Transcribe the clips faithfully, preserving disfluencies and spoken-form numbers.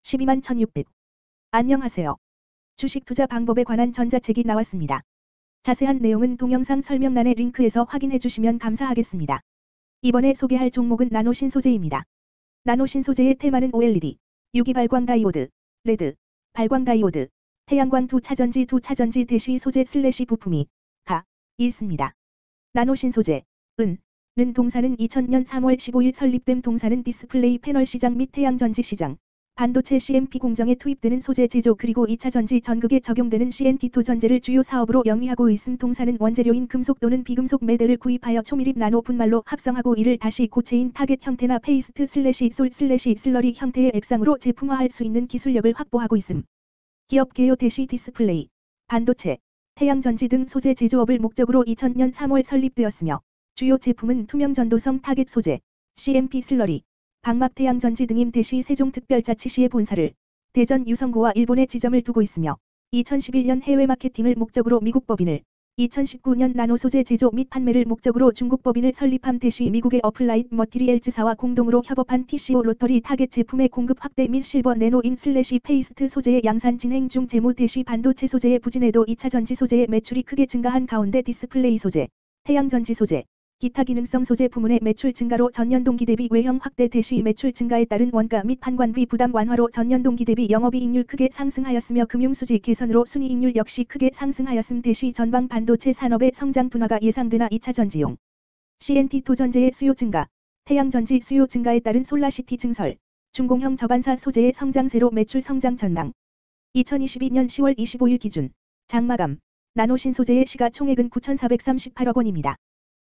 십이만 천육백. 안녕하세요. 주식 투자 방법에 관한 전자책이 나왔습니다. 자세한 내용은 동영상 설명란의 링크에서 확인해 주시면 감사하겠습니다. 이번에 소개할 종목은 나노신소재입니다. 나노신소재의 테마는 오엘이디, 유기 발광 다이오드, 레드, 발광 다이오드, 태양광 두 차전지 두 차전지 대시 소재 슬래시 부품이 가 있습니다. 나노신소재, 은, 는 동사는 이천년 삼월 십오일 설립됨. 동사는 디스플레이 패널 시장 및 태양전지 시장, 반도체 씨엠피 공정에 투입되는 소재 제조 그리고 이차전지 전극에 적용되는 씨엔티 투 전제를 주요 사업으로 영위하고 있음. 동사는 원재료인 금속 또는 비금속 매대를 구입하여 초밀입 나노 분말로 합성하고 이를 다시 고체인 타겟 형태나 페이스트 슬래시 솔 슬래시 슬러리 형태의 액상으로 제품화할 수 있는 기술력을 확보하고 있음. 기업 개요 대시 디스플레이, 반도체, 태양전지 등 소재 제조업을 목적으로 이천년 삼월 설립되었으며 주요 제품은 투명 전도성 타겟 소재, 씨엠피 슬러리, 방막 태양전지 등임. 대시 세종특별자치시의 본사를 대전 유성구와 일본에 지점을 두고 있으며 이천십일년 해외 마케팅을 목적으로 미국 법인을, 이천십구년 나노 소재 제조 및 판매를 목적으로 중국 법인을 설립함. 대시 미국의 어플라이드 머티리얼즈사와 공동으로 협업한 티씨오 로터리 타겟 제품의 공급 확대 및 실버 내노인 슬래시 페이스트 소재의 양산 진행 중. 재무 대시 반도체 소재의 부진에도 이차전지 소재의 매출이 크게 증가한 가운데 디스플레이 소재, 태양전지 소재, 기타 기능성 소재 부문의 매출 증가로 전년 동기 대비 외형 확대. 대시 매출 증가에 따른 원가 및 판관비 부담 완화로 전년 동기 대비 영업이익률 크게 상승하였으며 금융수지 개선으로 순이익률 역시 크게 상승하였음. 대시 전방 반도체 산업의 성장 둔화가 예상되나 이차전지용 씨엔티 투 전제의 수요 증가, 태양전지 수요 증가에 따른 솔라시티 증설, 중공형 저반사 소재의 성장세로 매출 성장 전망. 이천이십이년 시월 이십오일 기준 장마감 나노신소재의 시가총액은 구천사백삼십팔억 원입니다.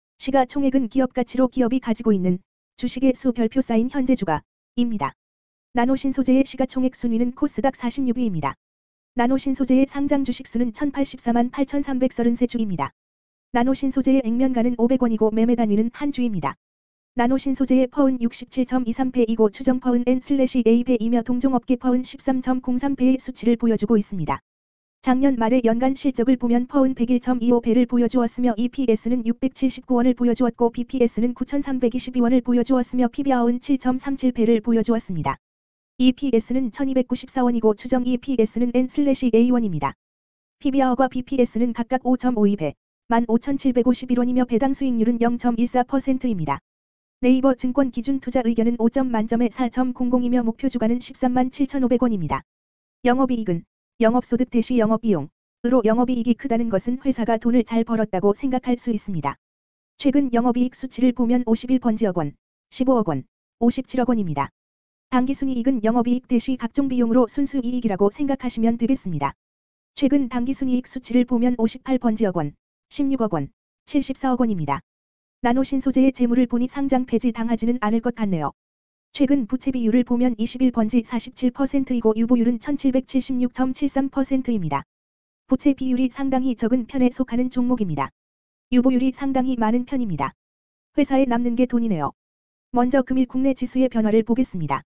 시가총액은 기업가치로 기업이 가지고 있는 주식의 수 별표 쌓인 현재 주가입니다. 나노신소재의 시가총액 순위는 코스닥 사십육 위입니다. 나노신소재의 상장 주식수는 천팔십사만 팔천삼백삼십삼 주입니다. 나노신소재의 액면가는 오백 원이고 매매 단위는 한 주입니다. 나노신소재의 퍼은 육십칠 점 이삼 배이고 추정 퍼은 엔 에이 배이며 동종업계 퍼은 십삼 점 공삼 배의 수치를 보여주고 있습니다. 작년 말의 연간 실적을 보면 퍼은 백일 점 이오 배를 보여주었으며 이피에스는 육백칠십구 원을 보여주었고 비피에스는 구천삼백이십이 원을 보여주었으며 피비알은 칠 점 삼칠 배를 보여주었습니다. 이피에스는 천이백구십사 원이고 추정 이피에스는 엔 에이 원입니다. 피비알과 비피에스는 각각 오 점 오이 배, 만 오천칠백오십일 원이며 배당 수익률은 영 점 일사 퍼센트입니다. 네이버 증권 기준 투자 의견은 오 점 만점에 사 점 공공이며 목표 주가는 십삼만 칠천오백 원입니다. 영업이익은 영업소득 대시 영업비용으로 영업이익이 크다는 것은 회사가 돈을 잘 벌었다고 생각할 수 있습니다. 최근 영업이익 수치를 보면 오십일 번지억 원, 십오억 원, 오십칠억 원입니다. 당기순이익은 영업이익 대시 각종 비용으로 순수이익이라고 생각하시면 되겠습니다. 최근 당기순이익 수치를 보면 오십팔 번지억 원, 십육억 원, 칠십사억 원입니다. 나노신소재의 재물을 보니 상장 폐지 당하지는 않을 것 같네요. 최근 부채 비율을 보면 이십일 번지 사십칠 퍼센트이고 유보율은 천칠백칠십육 점 칠삼 퍼센트입니다. 부채 비율이 상당히 적은 편에 속하는 종목입니다. 유보율이 상당히 많은 편입니다. 회사에 남는 게 돈이네요. 먼저 금일 국내 지수의 변화를 보겠습니다.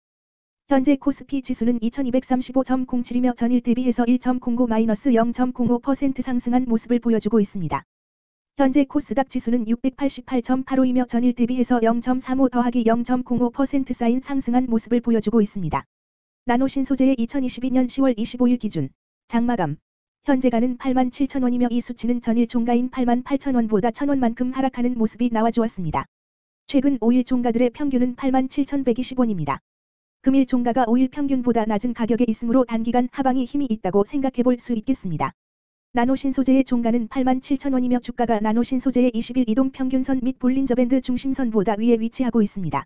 현재 코스피 지수는 이천이백삼십오 점 공칠이며 전일 대비해서 일 점 공구 마이너스 영 점 공오 퍼센트 상승한 모습을 보여주고 있습니다. 현재 코스닥 지수는 육백팔십팔 점 팔오이며 전일 대비해서 영 점 삼오 더하기 영 점 공오 퍼센트 쌓인 상승한 모습을 보여주고 있습니다. 나노신소재의 이천이십이년 시월 이십오일 기준 장마감 현재가는 팔만 칠천 원이며 이 수치는 전일 종가인 팔만 팔천 원보다 천 원만큼 하락하는 모습이 나와주었습니다. 최근 오일 종가들의 평균은 팔만 칠천백이십 원입니다. 금일 종가가 오일 평균보다 낮은 가격에 있으므로 단기간 하방이 힘이 있다고 생각해 볼 수 있겠습니다. 나노신소재의 종가는 팔만 칠천 원이며 주가가 나노신소재의 이십일 이동 평균선 및 볼린저밴드 중심선보다 위에 위치하고 있습니다.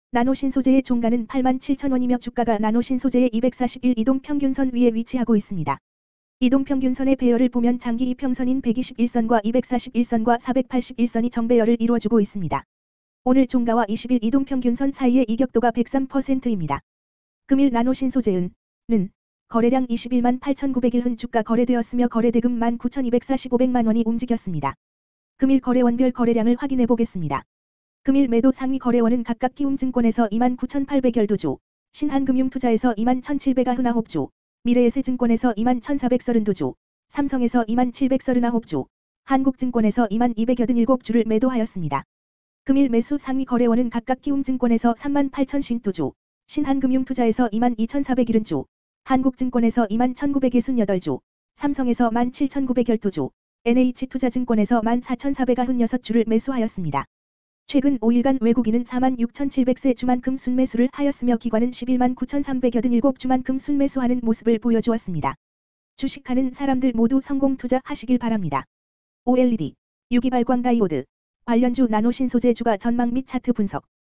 나노신소재의 종가는 팔만 칠천 원이며 주가가 나노신소재의 이백사십일 이동 평균선 위에 위치하고 있습니다. 이동 평균선의 배열을 보면 장기 이평선인 백이십일 선과 이백사십일 선과 사백팔십일 선이 정배열을 이루어주고 있습니다. 오늘 종가와 이십일 이동 평균선 사이의 이격도가 백삼 퍼센트입니다. 금일 나노신소재은 는 거래량 이십일만 팔천구백일 흔 주가 거래되었으며 거래대금 만 구천이백사십오백만 원이 움직였습니다. 금일 거래원별 거래량을 확인해 보겠습니다. 금일 매도 상위 거래원은 각각 키움증권에서 이만 구천팔백십이 주, 신한금융투자에서 이만 천칠백구십구 주, 미래에셋증권에서 이만 천사백삼십이 주, 삼성에서 이만 칠백삼십구 주, 한국증권에서 이만 이백팔십칠 주를 매도하였습니다. 금일 매수 상위 거래원은 각각 키움증권에서 삼만 팔천오십이 주, 신한금융투자에서 이만 이천사백칠 주, 한국증권에서 이만 천구백육십팔 주, 삼성에서 만 칠천구백십이 주, 엔에이치투자증권에서 만 사천사백구십육 주를 매수하였습니다. 최근 오 일간 외국인은 사만 육천칠백 세 주만큼 순매수를 하였으며 기관은 십일만 구천삼백팔십칠 주만큼 순매수하는 모습을 보여주었습니다. 주식하는 사람들 모두 성공 투자하시길 바랍니다. 오엘이디, 유기발광 다이오드, 관련주 나노신소재 주가 전망 및 차트 분석.